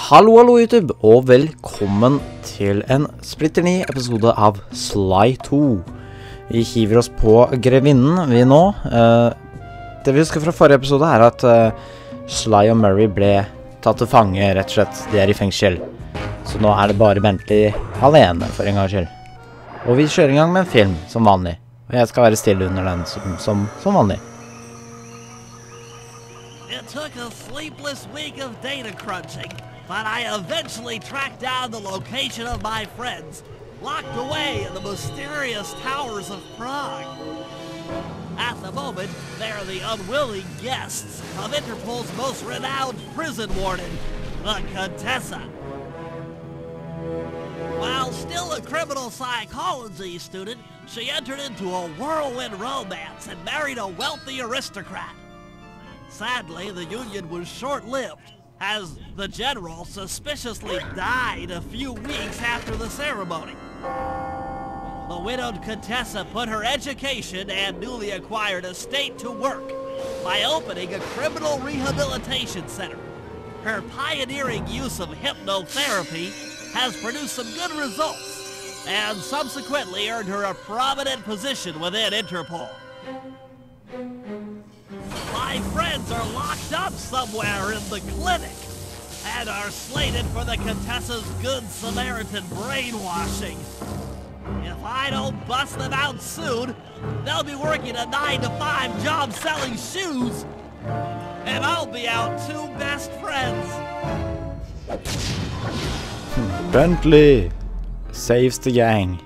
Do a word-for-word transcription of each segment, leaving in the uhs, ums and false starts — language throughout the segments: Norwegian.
Hallo, hallo YouTube, og velkommen til en splitter ny episode av Sly to. Vi hiver oss på grevinnen vi nå. Uh, det vi husker fra forrige episode er at uh, Sly og Murray ble tatt til fange, rett og slett. De er i fengsel. Så nå er det bare Bentley alene for en gang skyld. Og vi kjører i gang med en film, som vanlig. Og jeg skal være stille under den som, som, som vanlig. It took a sleepless week of data crunching, but I eventually tracked down the location of my friends, locked away in the mysterious towers of Prague. At the moment, they're the unwilling guests of Interpol's most renowned prison warden, the Contessa. While still a criminal psychology student, she entered into a whirlwind romance and married a wealthy aristocrat. Sadly, the union was short-lived, as the general suspiciously died a few weeks after the ceremony. The widowed Contessa put her education and newly acquired estate to work by opening a criminal rehabilitation center. Her pioneering use of hypnotherapy has produced some good results, and subsequently earned her a prominent position within Interpol. My friends are locked up somewhere in the clinic and are slated for the Contessa's Good Samaritan brainwashing. If I don't bust them out soon, they'll be working a nine to five job selling shoes, and I'll be out two best friends. Bentley saves the gang.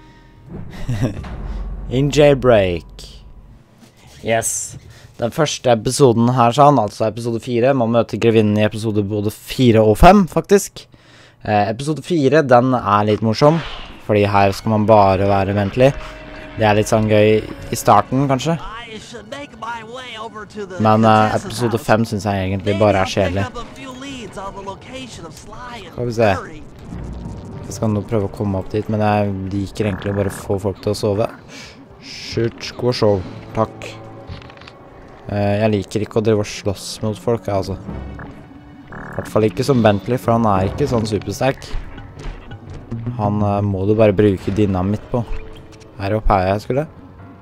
In jailbreak. Yes. Den første episoden her, sånn, altså episode fire, man møter grevinnen i episode både fire og fem, faktisk. Eh, episode fire, den er litt morsom, fordi her skal man bare være Bentley. Det er litt sånn gøy i starten, kanskje. Men eh, episode fem synes jeg egentlig bare er kjedelig. Skal vi se. Jeg skal nå prøve å komme opp dit, men jeg liker egentlig bare å få folk til å sove. Skyt, gå og sov. Takk. Uh, jeg liker ikke å drive og slåss mot folk, altså. I hvert fall ikke som Bentley, for han er ikke sånn supersterk. Han uh, må du bare bruke dynamitt på. Her oppe er jeg, skulle.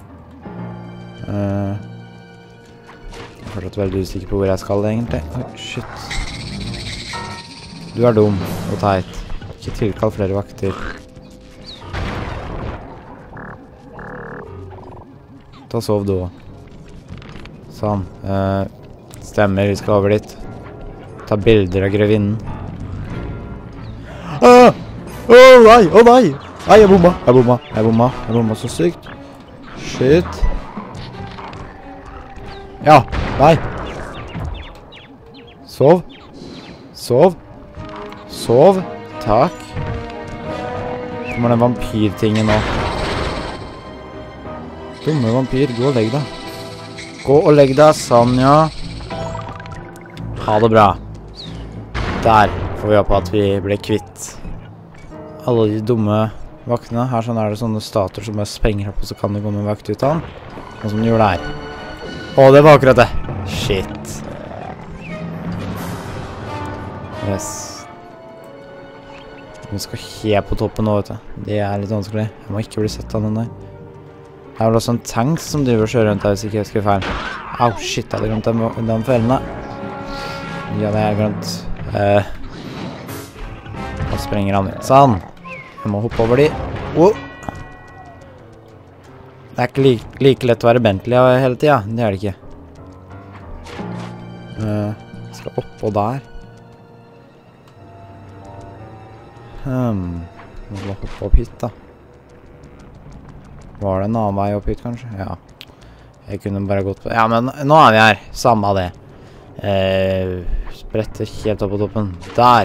Uh, jeg er fortsatt veldig usikker på hvor jeg skal, egentlig. Oi, shit. Du er dum og teit. Ikke tilkall flere vakter. Ta sov du også. Sånn, uh, stemmer, vi skal over dit. Ta bilder av grevinnen. Ah! Å nei, å nei! Nei, jeg bomma, jeg bomma, jeg bomma, jeg bomma så sykt. Shit. Ja, nei. Sov. Sov. Sov. Takk. Kommer den vampyrtingen nå. Dumme vampyr, gå og legg deg. Gå og legg deg, sånn, ja. Ha det bra. Der får vi håpe at vi ble kvitt alle de dumme vaktene. Her sånn er det sånne stater som bare sprenger opp, og så kan det komme en vakt ut av den. Og som den gjorde her. Å, det var akkurat det. Shit. Yes. Vi skal helt på toppen nå, vet du. Det er litt vanskelig. Jeg må ikke bli sett av den der. Det er vel også en tanks som driver og kjører rundt her, hvis ikke jeg husker feil. Au, shit, jeg hadde glemt den, den fellene. Ja, det har jeg glemt. Uh, da sprenger han ut. Sånn. Jeg må hoppe over de. Oh. Det er ikke like, like lett å være Bentley hele tiden. Det er det ikke. Uh, jeg skal oppå der. Hmm. Jeg må hoppe opp hit, da. Var det en annen vei opp hit, kanskje? Ja. Jeg kunne bare gått på... Ja, men nå er vi her. Samme av det. Eh, spretter helt opp på toppen. Der.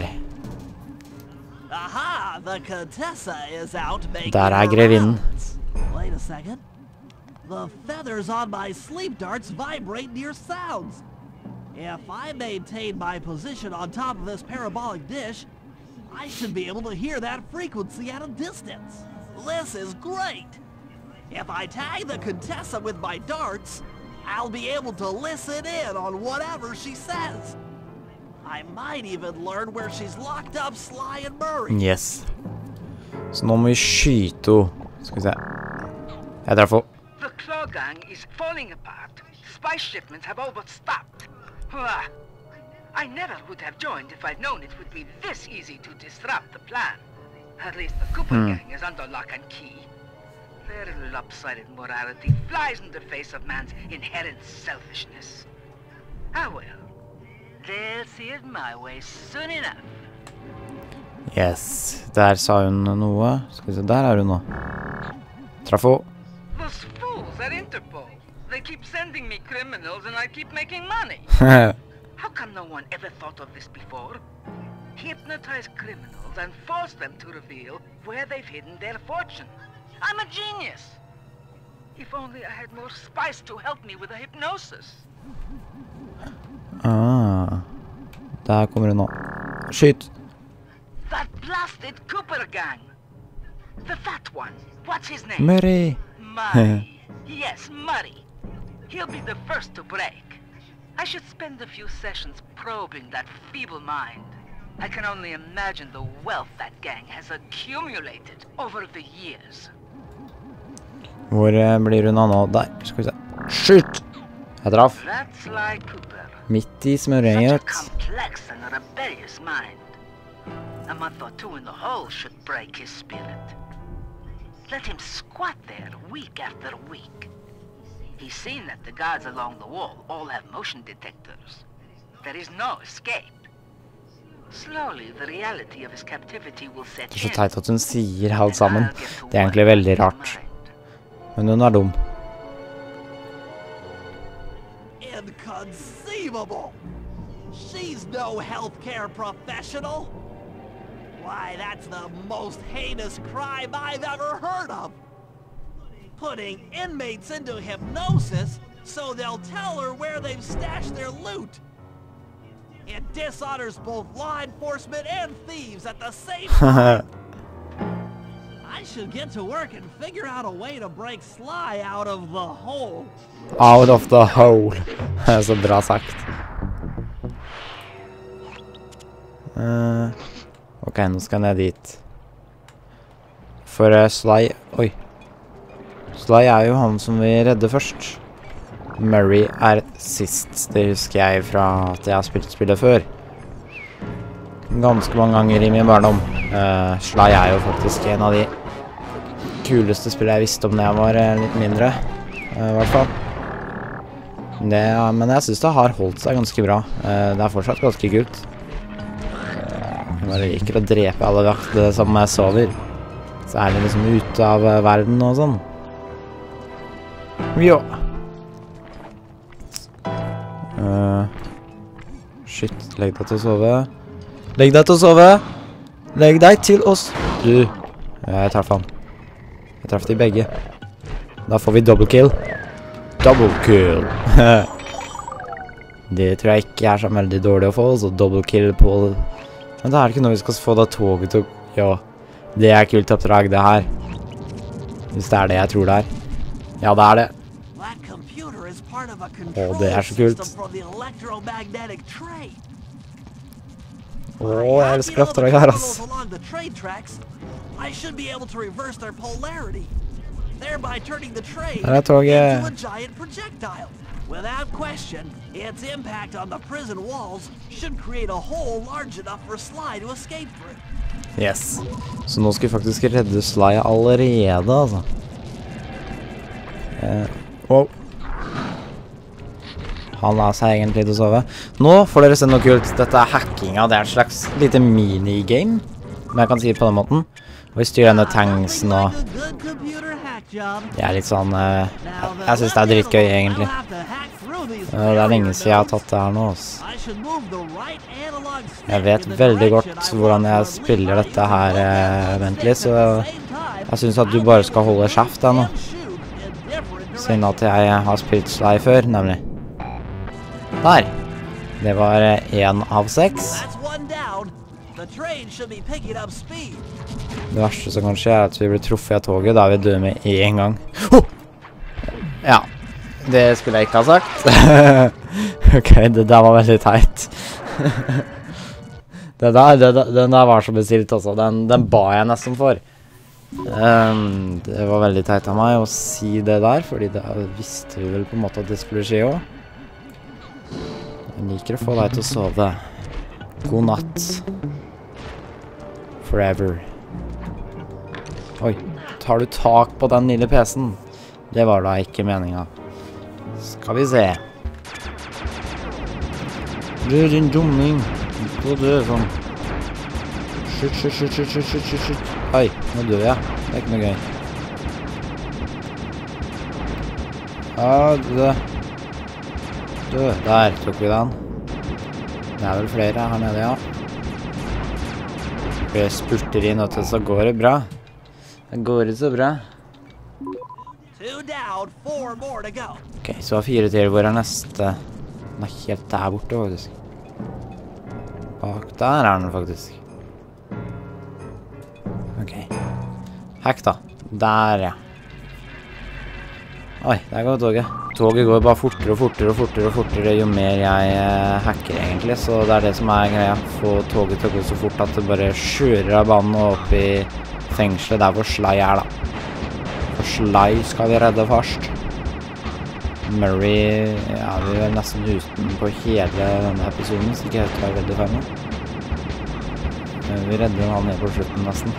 Aha, the Contessa is out making Der er grevinnen. Wait a second. The feathers on my sleep darts vibrate near sounds. If I maintain my position on top of this parabolic dish, I should be able to hear that frequency at a distance. This is great. If I tag the Contessa with my darts, I'll be able to listen in on whatever she says. I might even learn where she's locked up Sly and Murray. Yes. Så nå må vi skyte henne. Skal vi se. Jeg traff henne. The Claw Gang is falling apart. Spice shipments have all but stopped. Ah, I never would have joined if I'd known it would be this easy to disrupt the plan. At least the Cooper Hmm. Gang is under lock and key. Their lopsided morality flies in the face of man's inherent selfishness. Ah well, they'll see it my way soon enough. Yes. Der sa hun noe. Skal vi se, der er hun nå. Traff henne. Those fools at Interpol. They keep sending me criminals and I keep making money. How come no one ever thought of this before? Hypnotize criminals and force them to reveal where they've hidden their fortune. I'm a genius. If only I had more spice to help me with the hypnosis. Ah. Der kommer hun nå. Skyt. That blasted Cooper Gang. The fat one. What's his name? Murray. Murray. Yes, Murray. He'll be the first to break. I should spend a few sessions probing that feeble mind. I can only imagine the wealth that gang has accumulated over the years. Hvor eh, blir hun av nå? Der. Skal vi se. Skyt! Jeg traff. That's Sly Cooper. Midt i Such a smørgjenget. complex and rebellious mind. A month or two in the hole should break his spirit. Let him squat there week after week. He's seen that the guards along the wall all have motion detectors. There is no escape. Slowly, the reality of his captivity will set Det er så in. teit at hun sier alt sammen. and I'll get to Det er egentlig work veldig on my rart. mind. Men hun er dum. Inconceivable! She's no healthcare professional! Why, that's the most heinous crime I've ever heard of! Putting inmates into hypnosis so they'll tell her where they've stashed their loot! It dishonors both law enforcement and thieves at the same time! I should get to work and figure out a way to break Sly out of the hole. Out of the hole. Det er så bra sagt. Uh, ok, nå skal jeg ned dit. For uh, Sly... Oi. Sly er jo han som vi redde først. Murray er sist. Det husker jeg fra at jeg har spilt spillet før. Ganske mange ganger i min barndom. Uh, Sly er jo faktisk en av de kuleste spillene jeg visste om da jeg var uh, litt mindre. Uh, I hvert fall. Det, ja, men jeg synes det har holdt seg ganske bra. Uh, det er fortsatt ganske kult. Jeg bare liker å drepe alle vaktene som jeg sover. Så er det liksom ute av uh, verden og sånn. Jo. Uh, shit, legg deg til å sove. Legg deg til å sove! Legg deg til oss! Du, jeg traff han. Jeg traff de begge. Da får vi double kill. Double kill! Det tror jeg ikke er så veldig dårlig å få, så double kill på... Men det er ikke noe vi skal få da toget til... Ja, det er kult oppdrag det her. Hvis det er det jeg tror det er. Ja, det er det. Åh, det er så kult. Åh, jeg elsker oppdrag her, ass. I should be able to reverse their polarity, thereby turning the train Her er toget. into a giant projectile. Without question, its impact on the prison walls should create a hole large enough for Sly to escape through. Yes. Så nå skal vi faktisk redde Sly allerede, altså. Eh, wow. Han la seg egentlig til å sove. Nå får dere se noe kult. Dette er hackinga. Det er et slags lite minigame, om jeg kan si det på den måten. Og vi styrer denne tanksen og... Det er litt sånn... Uh, jeg synes det er dritgøy, egentlig. Uh, det er lenge siden jeg har tatt det her nå, altså. Jeg vet veldig godt hvordan jeg spiller dette her, uh, vent litt, så... Jeg synes at du bare skal holde kjeft da nå. Siden at jeg har spilt Sly før, nemlig. Der! Det var en av seks. Det verste som kan skje er at vi blir truffet av toget, da er vi døde med en gang. Oh! Ja, det skulle jeg ikke ha sagt. Ok, det der var veldig teit. Det der, det, den der var så bestilt også. Den, den ba jeg nesten for. Um, det var veldig teit av meg å si det der, fordi det visste vi vel på en måte at det skulle skje også. Jeg liker å få deg til å sove. God natt. Forever. Oi, tar du tak på den lille PC-en? Det var da ikke meningen. Skal vi se. Du, din dumming. Gå dø sånn. Skyt, skyt, skyt, skyt, skyt, skyt, skyt. Oi, nå dør jeg. Det er ikke noe gøy. Ja, dø. Dø. Der tok vi den. Det er vel flere her nede, ja. Vi spurter inn, og så går det bra. Det går det så bra. Ok, så har fire til. Hvor er neste? Den er helt der borte, faktisk. Bak der er den, faktisk. Ok. Hack da. Der, ja. Oi, der går toget. Toget går bare fortere og fortere og fortere og fortere jo mer jeg uh, hacker, egentlig. Så det er det som er greia. Få toget til å gå så fort at det bare kjører av banen og opp i fengselet der hvor Sly er, da. For Sly skal vi redde først. Murray ja, vi er nesten uten på hele denne episoden, så ikke helt var veldig feil nå. Vi redder han ned på slutten nesten.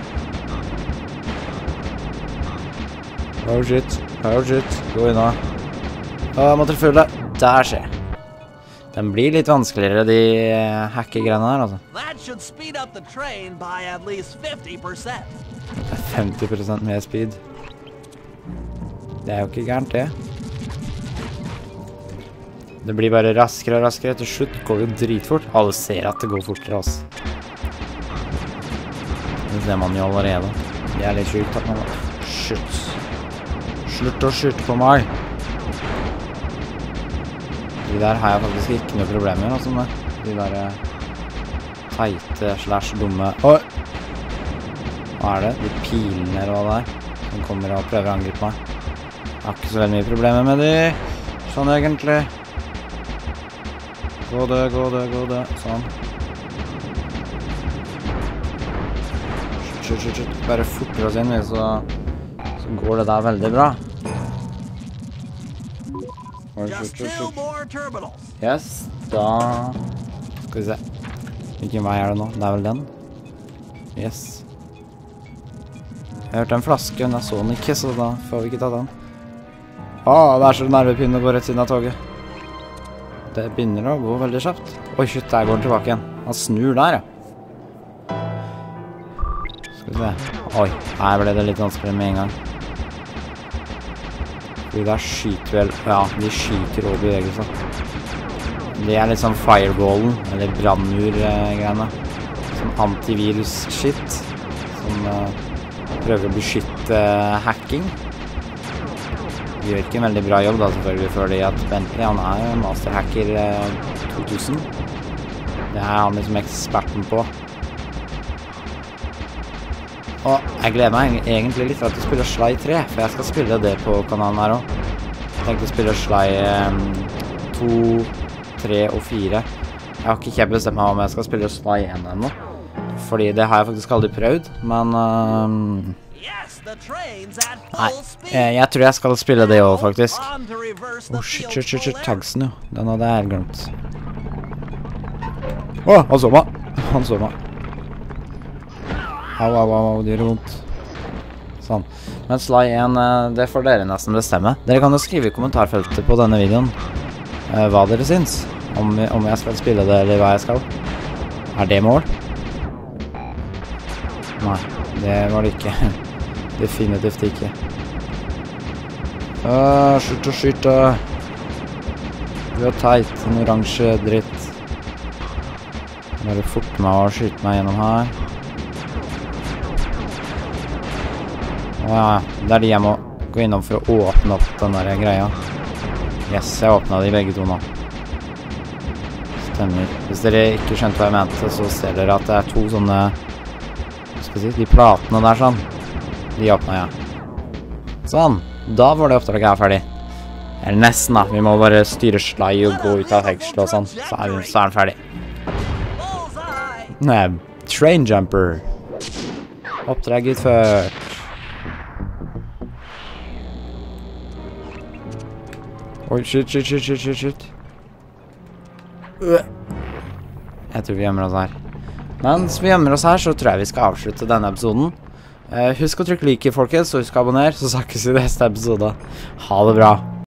Oh shit, oh shit, gå unna. Å, jeg må til fulle. Der skjer. Den blir litt vanskeligere, de hacker-greiene her, altså. That should speed up the train by at least fifty percent. Det er femti prosent mer speed. Det er jo ikke gærent, det. Det blir bare raskere og raskere. Til slutt går det jo dritfort. Alle ser at det går fortere, altså. Det ser man jo allerede. Det er litt sjukt at man... Shit. Slutt å skyte på meg. De der har jeg faktisk ikke noe problem med, altså, med. De der teite slash dumme... Oi! Hva er det? De pilene eller hva det er, som kommer og prøver å angripe meg. Jeg har ikke så veldig mye problemer med de. Sånn egentlig. Gå dø, gå dø, gå dø. Sånn. Shit, shit, shit. Bare fortere oss inn, så, så går det der veldig bra. Just two more terminals. Yes, da skal vi se. Hvilken vei er det nå? Det er vel den. Yes. Jeg hørte en flaske, men jeg så den ikke, så da får vi ikke ta den. Åh, det er så nervepinne å gå rett siden av toget. Det begynner å gå veldig kjapt. Oi, shit, der går den tilbake igjen. Han snur der, ja. Skal vi se. Oi, her ble det litt vanskelig med en gang. Fordi der skyter vel... Ja, de skyter og beveger seg. Det er litt sånn fireballen, eller brandmur-greiene. Sånn antivirus-shit. Som uh, prøver å beskytte hacking. De gjør ikke en veldig bra jobb da, selvfølgelig, fordi at Bentley, han er masterhacker eh, to tusen. Det er han liksom eksperten på. Og jeg gleder meg egentlig litt for at du spiller Sly tre, for jeg skal spille det på kanalen her også. Jeg tenkte å spille Sly eh, to, tre og fire. Jeg har ikke helt bestemt meg om jeg skal spille Sly én ennå. Fordi det har jeg faktisk aldri prøvd, men... Uh, Nei, jeg tror jeg skal spille det også, faktisk. Åh, oh, shit, shit, shit, shit, tagsen jo. Den hadde jeg glemt. Åh, oh, han så meg. Han så meg. Au, au, au, det gjør vondt. Sånn. Men Sly én, det får dere nesten bestemme. Dere kan jo skrive i kommentarfeltet på denne videoen uh, hva dere syns. Om, om jeg skal spille det, eller hva jeg skal. Er det mål? Nei, det var det ikke. Definitivt ikke. Åh, slutt å skyte. Du er teit, en oransje dritt. Bare fort meg å skyte meg gjennom her. Åh ja, det er de jeg må gå innom for å åpne opp den der greia. Yes, jeg åpnet de begge to nå. Stemmer. Hvis dere ikke skjønte hva jeg mente, så ser dere at det er to sånne, hva skal jeg si, de platene der sånn. De åpnet jeg. Sånn, da var det oppdraget her ferdig. Eller nesten da, vi må bare styre Sly og gå ut av fengsel og sånn, så er, så er den ferdig. Nei, train jumper. Oppdrag utført. Oi, shit, shit, shit, shit, shit, shit. Jeg tror vi gjemmer oss her. Mens vi gjemmer oss her, så tror jeg vi skal avslutte denne episoden. Uh, husk å trykke like, folkens, og husk å abonnere, så snakkes vi i neste episode. Ha det bra.